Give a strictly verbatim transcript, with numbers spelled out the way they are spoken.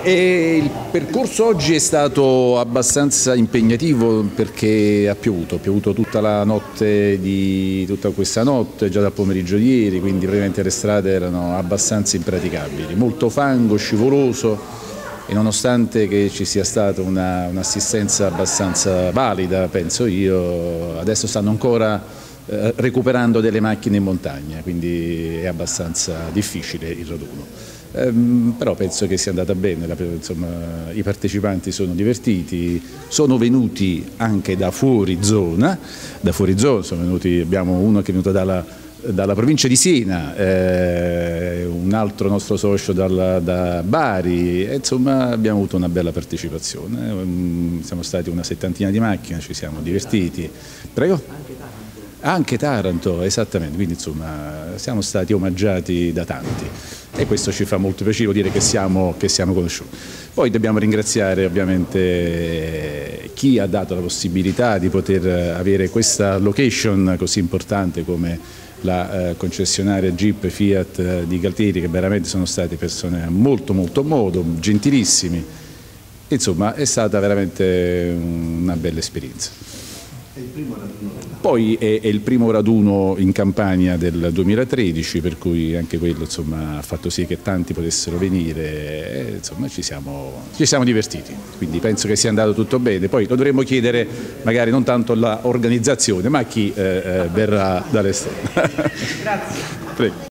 E il percorso oggi è stato abbastanza impegnativo perché ha piovuto, ha piovuto tutta la notte di tutta questa notte, già dal pomeriggio di ieri, quindi praticamente le strade erano abbastanza impraticabili, molto fango, scivoloso, e nonostante che ci sia stata un'assistenza abbastanza valida, penso io, adesso stanno ancora eh, recuperando delle macchine in montagna, quindi è abbastanza difficile il raduno. Um, però penso che sia andata bene, la, insomma, i partecipanti sono divertiti, sono venuti anche da fuori zona, da fuori zona sono venuti, abbiamo uno che è venuto dalla, dalla provincia di Siena, eh, un altro nostro socio dalla, da Bari, e, insomma abbiamo avuto una bella partecipazione, um, siamo stati una settantina di macchine, ci siamo divertiti. Prego? Anche Taranto, esattamente, quindi insomma siamo stati omaggiati da tanti e questo ci fa molto piacere, dire che siamo, che siamo conosciuti. Poi dobbiamo ringraziare ovviamente chi ha dato la possibilità di poter avere questa location così importante come la eh, concessionaria Jeep Fiat di Galtieri, che veramente sono state persone molto molto modo, gentilissimi, insomma è stata veramente una bella esperienza. È il primo raduno. Poi è, è il primo raduno in Campania del duemilatredici, per cui anche quello insomma, ha fatto sì che tanti potessero venire e insomma, ci, siamo, ci siamo divertiti, quindi penso che sia andato tutto bene. Poi lo dovremmo chiedere magari non tanto all'organizzazione ma a chi eh, eh, verrà dall'esterno. Grazie. Prego.